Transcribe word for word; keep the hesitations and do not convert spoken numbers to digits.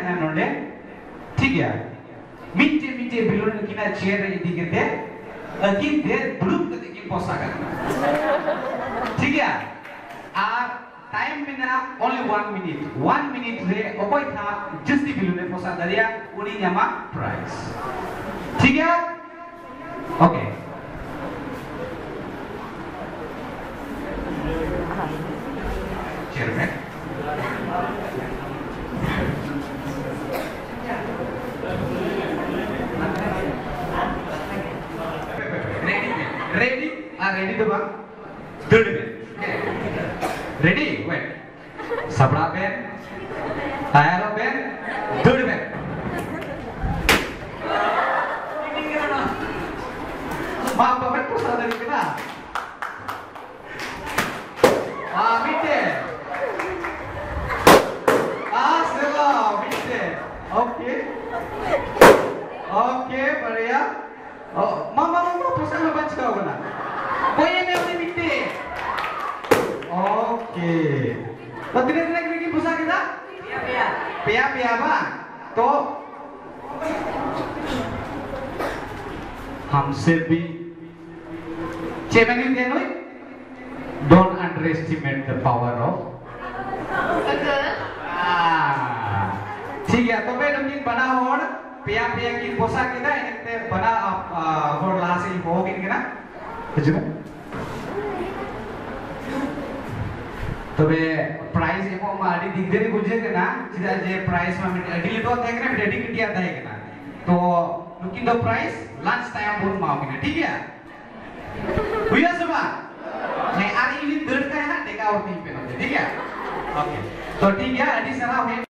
kena nonde ठीक है मिंचे मिंचे बिलुन किना चेयर इदी केते अकिन दे ब्लूम कते किन पोसा kan ठीक है आ टाइम बिना only one minute one minute re okoy tha justi bilune posa daria uni nyama prize ठीक है ओके चेयर में ready ah ready tuh bang third ben ready wait sabra ben tayar ben third ben maaf bapak pusat dari kita ah mitte ah sela mitte oke oke बढ़िया oh mama mama pusat में बच गया होगा कोई नहीं अपनी मिट्टी okay तो तीन तीन की की पुसा kita पिया पिया पिया पिया bang तो हमसे भी चेमनी देनोई don't underestimate the power of ठीक है तो भाई नमकीन बना होड़ पिया पिया की Pusa kita ini te bana होड़ लासे ही हो किन किना Betul? तबे price emo ma adi digdeni bujhe kana chida je price ma adi leto tha kana adi kiti आता है kana तो nukin do price lunch time bun mau kana ठीक है हुआ semua नहीं hari ini third का है देखा और तीन पे ठीक है ओके तो ठीक है adi sarah